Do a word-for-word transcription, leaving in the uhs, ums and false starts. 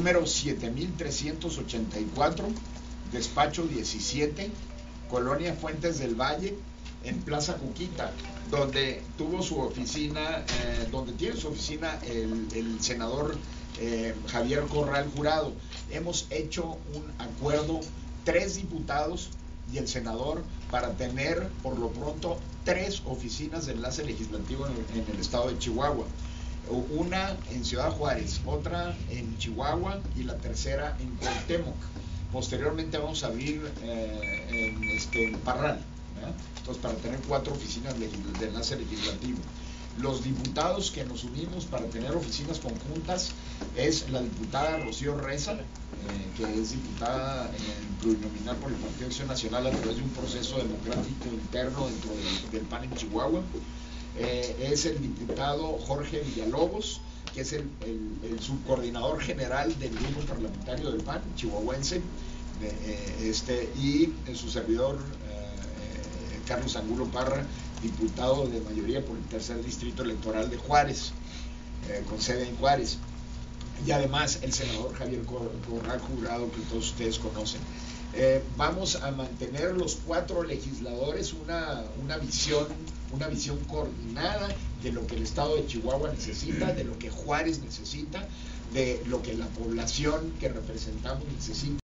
número siete mil trescientos ochenta y cuatro, despacho diecisiete, Colonia Fuentes del Valle, en Plaza Cuquita, donde tuvo su oficina, eh, donde tiene su oficina el, el senador eh, Javier Corral Jurado. Hemos hecho un acuerdo, tres diputados y el senador, para tener por lo pronto tres oficinas de enlace legislativo en el, en el estado de Chihuahua. Una en Ciudad Juárez, otra en Chihuahua y la tercera en Cuauhtémoc. Posteriormente vamos a abrir eh, en, este, en Parral, ¿verdad? Entonces, para tener cuatro oficinas de enlace legislativo. Los diputados que nos unimos para tener oficinas conjuntas es la diputada Rocío Reza, eh, que es diputada eh, plurinominal por el Partido Acción Nacional a través de un proceso democrático interno dentro del, del P A N en Chihuahua. Eh, es el diputado Jorge Villalobos, que es el, el, el subcoordinador general del grupo parlamentario del P A N chihuahuense, eh, este, y su servidor eh, Carlos Angulo Parra, diputado de mayoría por el tercer distrito electoral de Juárez, eh, con sede en Juárez, y además el senador Javier Corral Jurado, que todos ustedes conocen. Eh, vamos a mantener los cuatro legisladores una, una visión una visión coordinada de lo que el estado de Chihuahua necesita, de lo que Juárez necesita, de lo que la población que representamos necesita.